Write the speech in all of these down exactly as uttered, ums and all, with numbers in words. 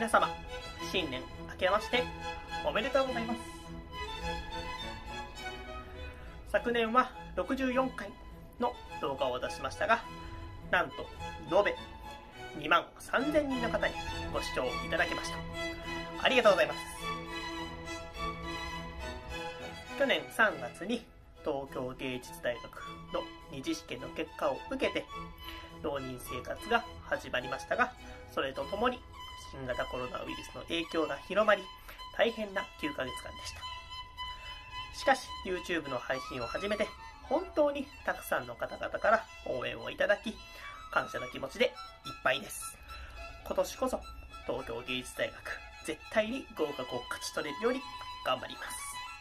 皆様、新年明けましておめでとうございます。昨年はろくじゅうよんかいの動画を出しましたが、なんと延べにまんさんぜんにんの方にご視聴いただきました。ありがとうございます。去年さんがつに東京芸術大学の二次試験の結果を受けて浪人生活が始まりましたが、それとともに新型コロナウイルスの影響が広まり、大変なきゅうかげつかんでした。しかし YouTube の配信を始めて本当にたくさんの方々から応援をいただき、感謝の気持ちでいっぱいです。今年こそ東京芸術大学絶対に合格を勝ち取れるように頑張ります。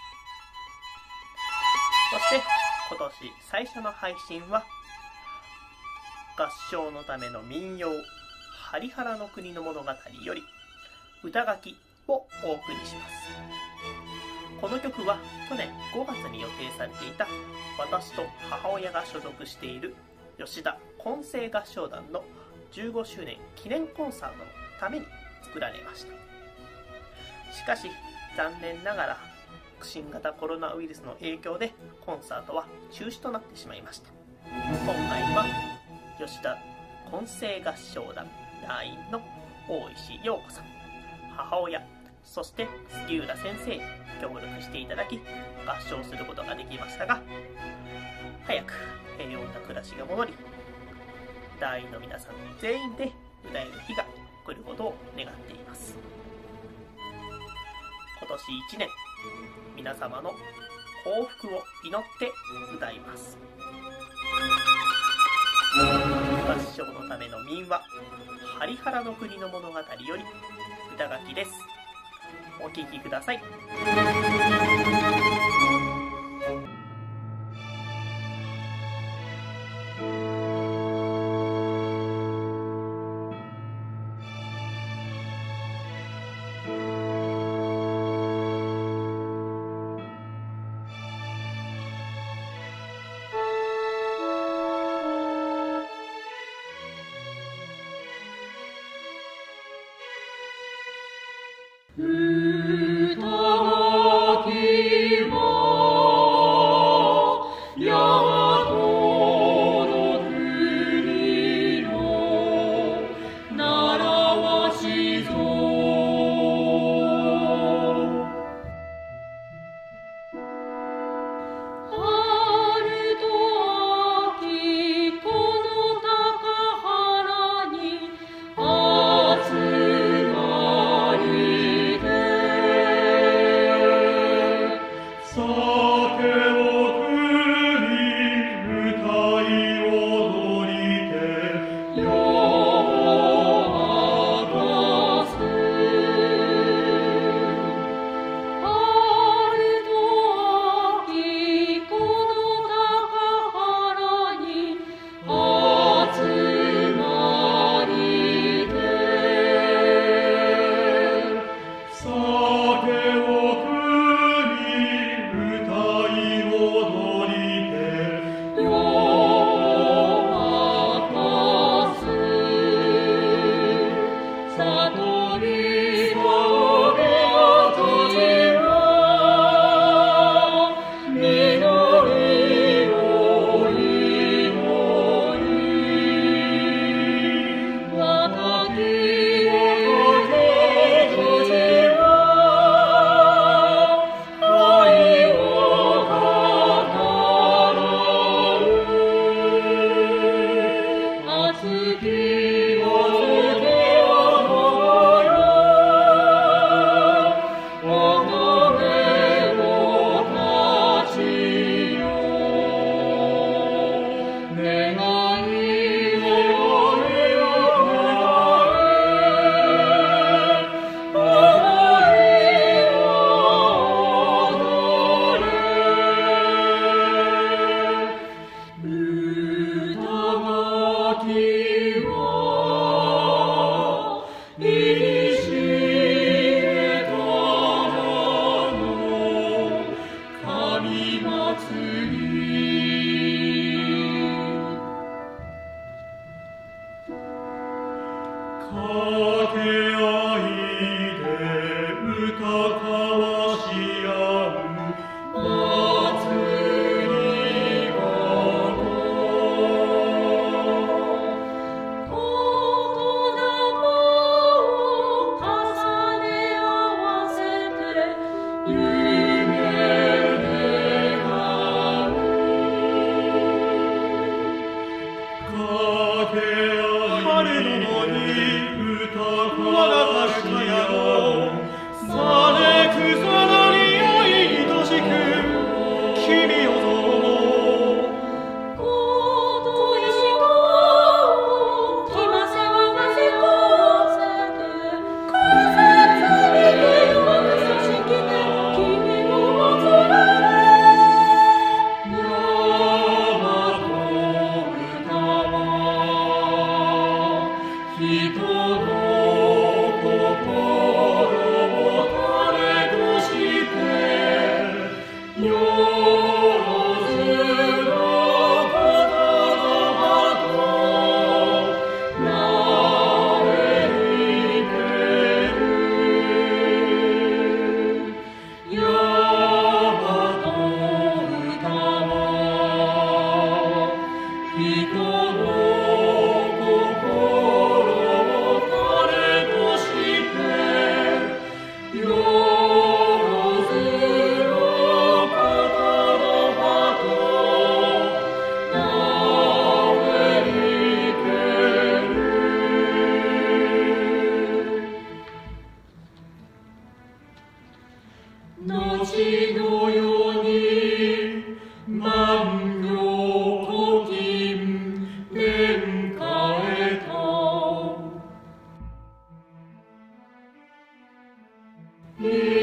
そして今年最初の配信は合唱のための民謡針原の国の物語より歌書きをお送りします。この曲は去年ごがつに予定されていた私と母親が所属している吉田混声合唱団のじゅうごしゅうねん記念コンサートのために作られました。しかし残念ながら新型コロナウイルスの影響でコンサートは中止となってしまいました。今回は吉田混声合唱団団員の大石陽子さん、母親、そして杉浦先生に協力していただき合唱することができましたが、早く平穏な暮らしが戻り、団員の皆さん全員で歌える日が来ることを願っています。今年いちねん皆様の幸福を祈って歌います。合唱のための民話針原の国の物語より歌書きです。お聴きください。 掛け合いに